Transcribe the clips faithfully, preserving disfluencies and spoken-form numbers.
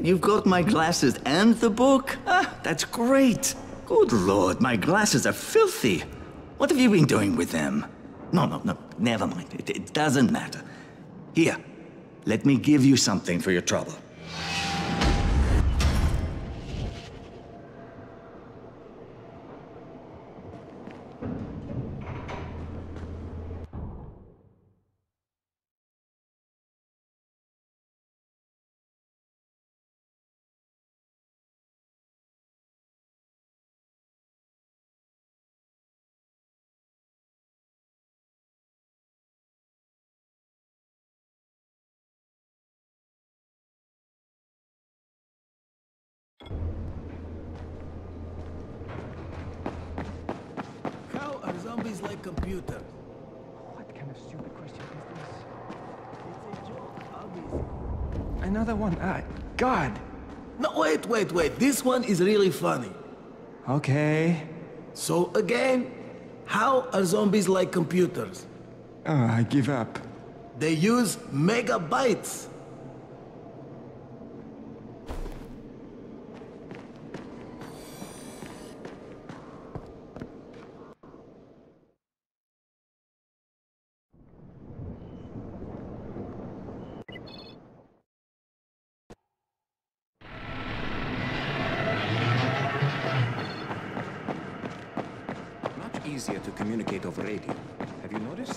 You've got my glasses and the book? Ah, that's great. Good lord, my glasses are filthy. What have you been doing with them? No, no, no, never mind. It, it doesn't matter. Here, let me give you something for your trouble. How are zombies like computers? What kind of stupid question is this? It's a joke, obviously. Another one. Ah, God. No, wait, wait, wait. This one is really funny. Okay. So again, how are zombies like computers? Oh, I give up. They use megabytes. Much easier to communicate over radio. Have you noticed?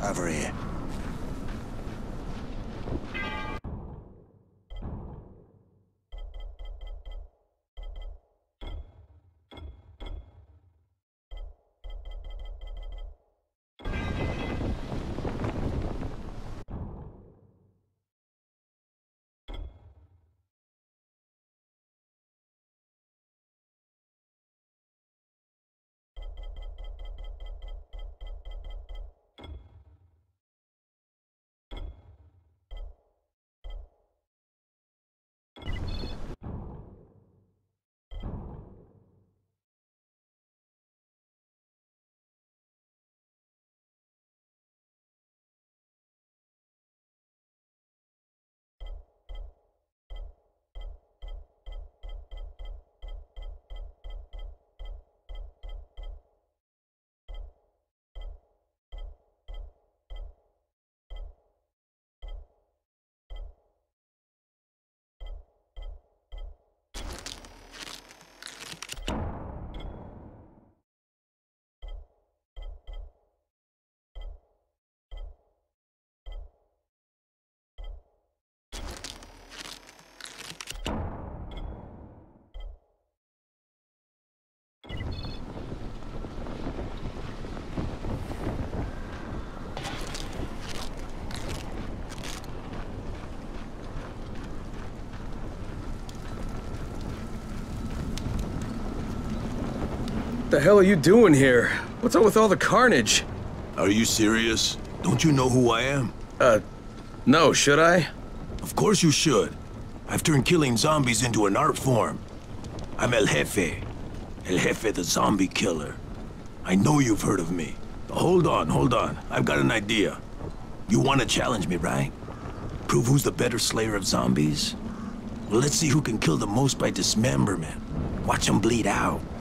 Over here. What the hell are you doing here? What's up with all the carnage? Are you serious? Don't you know who I am? Uh, no, should I? Of course you should. I've turned killing zombies into an art form. I'm El Jefe. El Jefe the Zombie Killer. I know you've heard of me. Hold on, hold on. I've got an idea. You want to challenge me, right? Prove who's the better slayer of zombies? Well, let's see who can kill the most by dismemberment. Watch them bleed out.